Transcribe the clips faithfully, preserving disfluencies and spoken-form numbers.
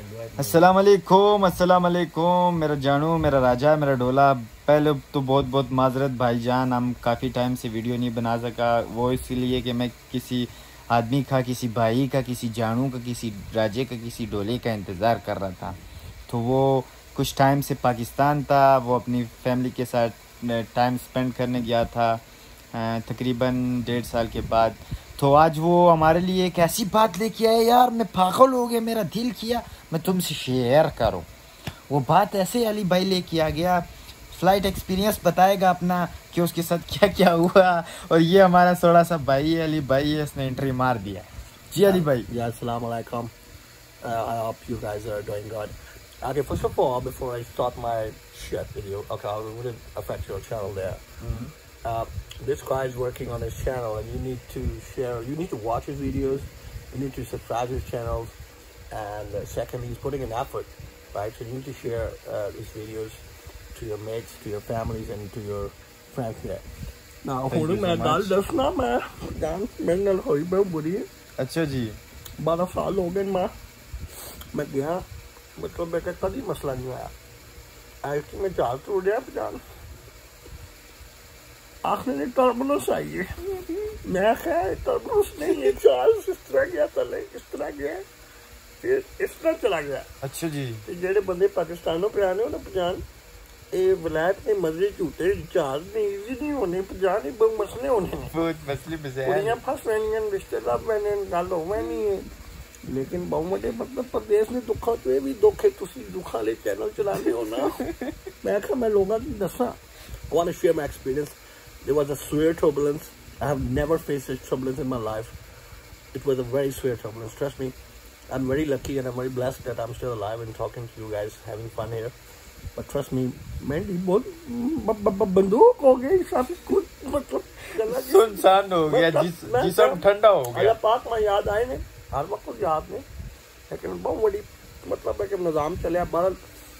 अस्सलाम वालेकुम, अस्सलाम वालेकुम। मेरा जानू, मेरा राजा, मेरा डोला। पहले तो बहुत बहुत माजरत भाईजान, हम काफ़ी टाइम से वीडियो नहीं बना सका। वो इसलिए कि मैं किसी आदमी का, किसी भाई का, किसी जानू का, किसी राजे का, किसी डोले का इंतज़ार कर रहा था। तो वो कुछ टाइम से पाकिस्तान था, वो अपनी फैमिली के साथ टाइम स्पेंड करने गया था तकरीबन डेढ़ साल के बाद। तो आज वो हमारे लिए एक ऐसी बात लेके आए यार, मैं पागल हो गया, मेरा दिल किया मैं तुमसे शेयर करूं। वो बात ऐसे अली भाई लेके आ गया, फ्लाइट एक्सपीरियंस बताएगा अपना कि उसके साथ क्या क्या हुआ। और ये हमारा थोड़ा सा भाई है, अली भाई है, इसने एंट्री मार दिया। जी अली भाई। Yeah, assalamu alaikum. Uh, I hope you guys are doing good. Okay, first of all, before I start my shit video, okay, I will affect your channel there. Mm-hmm. uh, this guy is working on his channel, and you need to share, you need to watch his videos, you need to subscribe to his channels, and uh, secondly, he's putting an effort, right? So you need to share uh, these videos to your mates, to your families, and to your friends there. Now, holding my dal, that's not my dal, mein nal hoi bahut buri hai. अच्छा जी, बारह साल हो गए मैं मैं गया, मतलब बेटा कभी मसला नहीं आया। एक्चुअली में चार तो उड़ गया जान, आखिर में टर्बुलेंस आई है। मैं खैर टर्बुलेंस नहीं है, चार इस तरह गया, तले इस तरह गया, फिर इस तरह चला गया। अच्छा जी। तो जेडे बंदे पाकिस्तानों पे आने ना पजान, ये विलायत के मजे झूठे जहाज नहीं इजी नहीं होने पजान, बहुत मसले होने बहुत मसले मजे कुड़ियां फस वैनियां, रिश्ते लब वैने, गल होवे नहीं है। लेकिन बहुत बड़े मतलब प्रदेश ने दुखा तो ये भी दुख है, तुसी दुखा ले चैनल चलाने हो ना। मैं कहा मैं लोगों की दसा, I want to share my experience. There was a severe turbulence. I have never faced such turbulence in my life. It was a very severe turbulence. Trust me, I'm very lucky and I'm very blessed that I'm still alive and talking to you guys, having fun here. But trust me, मेरी बहुत बंदूक हो गई, सब कुछ मतलब सुनसान हो गया, जिस जिसम ठंडा हो गया। अल्लाह पाक में याद आए ने, हर वक्त याद नहीं, लेकिन बहुत बड़ी मतलब है कि निज़ाम चले बारह।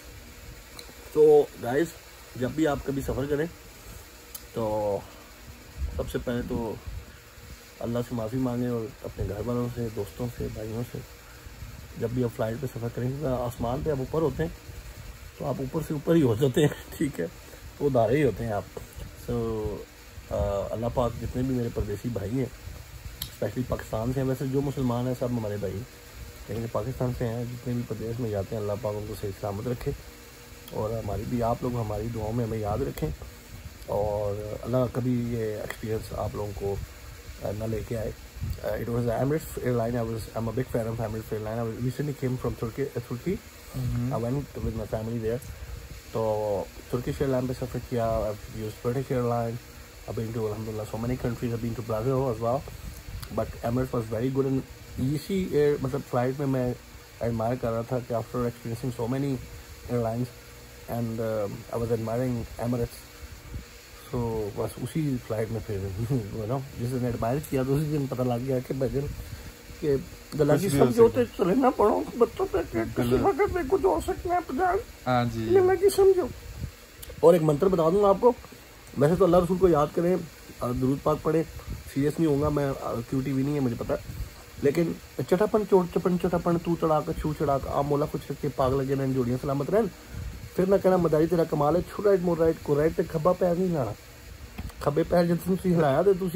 तो गाइस, जब भी आप कभी सफ़र करें तो सबसे पहले तो अल्लाह से माफ़ी मांगें और अपने घर वालों से, दोस्तों से, भाइयों से। जब भी आप फ्लाइट पे सफ़र करेंगे, आसमान पे आप ऊपर होते हैं तो आप ऊपर से ऊपर ही हो जाते हैं, ठीक है, तो उधारे ही होते हैं आप। सो so, अल्लाह पाक जितने भी मेरे परदेसी भाई हैं, स्पेशली पाकिस्तान से हैं, वैसे जो मुसलमान हैं सब हमारे भाई, लेकिन पाकिस्तान से हैं, जितने भी प्रदेश में जाते हैं, अल्लाह पाक उनको सही सलामत रखे। और हमारी भी, आप लोग हमारी दुआओं में हमें याद रखें, और अल्लाह कभी ये एक्सपीरियंस आप लोगों को ना लेके आए। It was Emirates airline. I was I'm a big fan of Emirates airline. I recently came from Turkey. Uh, Turkey. Mm-hmm. I went with my family there. तो Turkish airline पे सफ़र किया। I've used British airline. I've been to alhamdulillah so many countries. I've been to Brazil as well. But Emirates was very good. And इसी air मतलब flight में मैं admire कर रहा था कि after experiencing so many airlines and uh, I was admiring Emirates. तो बस उसी फ्लाइट में फिर यू नो जिस दिन एडमायर किया तो उसी दिन पता लग गया कि भजन के गलती समझो तो चलना पड़ो बच्चों पे किसी वक्त में कुछ हो सकता है पजान। हाँ जी, ये लगी समझो। और एक मंत्र बता दूंगा आपको, वैसे तो अल्लाह रसूल को याद करें, दुरूद पाक पढ़े, सीरियस नहीं होगा मैं, क्यूटी भी नहीं है मुझे पता, लेकिन चटापन चोट चपन चटापन तू चढ़ा कर छू चढ़ा कर आप मोला कुछ रखे पाग लगे रहन जोड़ियां सलामत रहन। फिर मैं कहना मदारी तेरा कमाल है, छू राइट मोर राइट को राइट ते खब्बा पैर नहीं लाना, खब्बे पैर जब तुम हिलाया तो तुसी।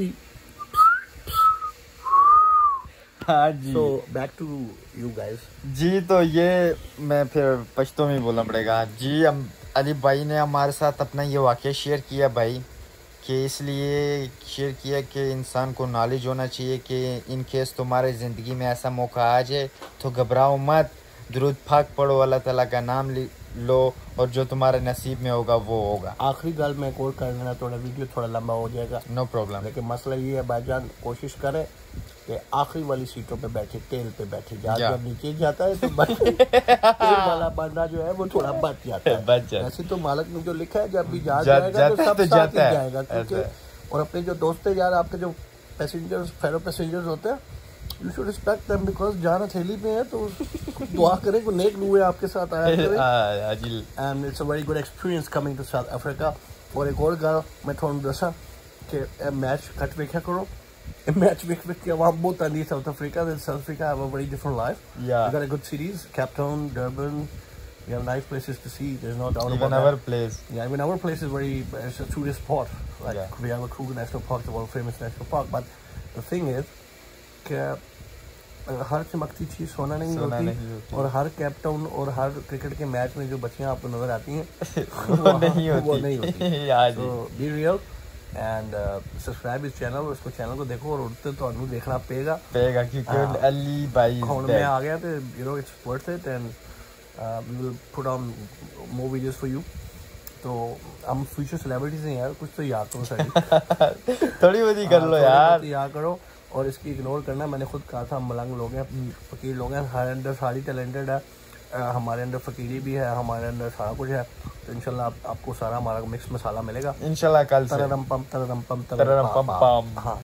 हाँ जी। So back to you guys. जी तो ये मैं फिर पश्तो में बोलना पड़ेगा जी। हम अली भाई ने हमारे साथ अपना ये वाक़या शेयर किया भाई, कि इसलिए शेयर किया कि इंसान को नॉलेज होना चाहिए कि इन केस तुम्हारे ज़िंदगी में ऐसा मौका आ जाए तो घबराओ मत, दुरूद पाक पढ़ो, अल्लाह ताला का नाम लो, और जो तुम्हारे नसीब में होगा वो होगा। आखिरी गल मैं कोर कर लेना, थोड़ा वीडियो थोड़ा लंबा हो जाएगा, नो प्रॉब्लम। लेकिन मसला ये है भाईजान, कोशिश करें कि आखिरी वाली सीटों पे बैठे, तेल पे बैठे। जब नीचे जाता है तो तेल वाला बंदा जो है वो थोड़ा बच जाता है, बच जाता है। ऐसे तो मालिक ने जो लिखा है जब भी जा जाएगा तो सब साथ ही जाएगा, क्योंकि और अपने जो दोस्त यार, आपके जो पैसेंजर्स, फेलो पैसेंजर्स होते हैं, you should respect them, because जान हथेली पे है तो दुआ करें को नेक रूह आपके साथ आया करे। And it's a very good experience coming to South Africa. और एक और गल मैं थोड़ा दसा कि मैच घट वेख्या करो, match week week yeah, both are in South Africa. Then South Africa have a very different life. Yeah. We got a good cities, Cape Town, Durban. We have nice places to see. There's no doubt Even about our that. place. Yeah, even our place is very, it's a tourist spot. Like Yeah. we have a Kruger National Park, the world famous national park. But the thing is, कि हर चमकती चीज सोना नहीं सोना होती, नहीं होती। और हर कैप टाउन और हर क्रिकेट के मैच में जो बच्चियां आपको नजर आती हैं वो नहीं होती। वो नहीं होती। यार जी। So be real and uh, subscribe इस चैनल, और इसको चैनल को देखो, और उड़ते तो अनु देखना पेगा पेगा क्योंकि हाँ। अली भाई is और back. मैं आ गया तो you know it's worth it and uh, we will put on more videos for you. तो हम फ्यूचर सेलिब्रिटीज हैं यार, कुछ तो याद करो सारी थोड़ी बहुत ही कर लो यार। याद करो, और इसकी इग्नोर करना। मैंने खुद कहा था हम मलंग लोग हैं, फकीर लोग हैं, हमारे अंदर सारी टैलेंटेड है, हमारे अंदर फकीरी भी है, हमारे अंदर सारा कुछ है। तो इंशाल्लाह आप, आपको सारा हमारा मिक्स मसाला मिलेगा इंशाल्लाह कल से। तररम पम तररम पम तररम पम पम। हाँ